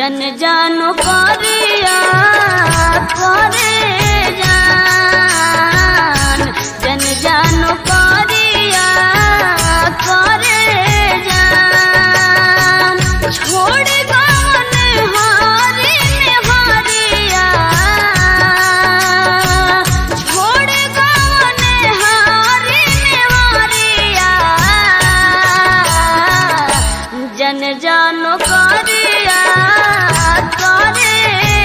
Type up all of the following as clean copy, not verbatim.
जन जानो करिया करे जान, जन जानो करिया करे जान। छोड़ गवन हारी निहारिया, छोड़ गवन हारी निहारिया, जन जानो करिया करे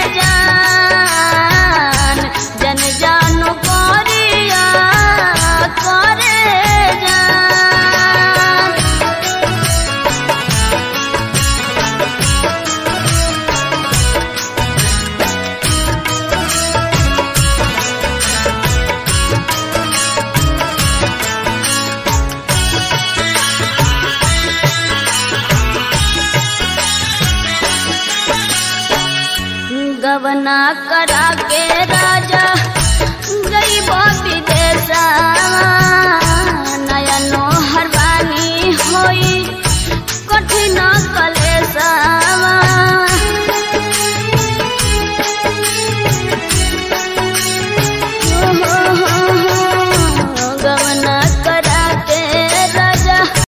जान, जन जानो करिया करे जान। गवना करा के राजा गई विदेशा, नया नो हरवानी होई कठिन कलेसा।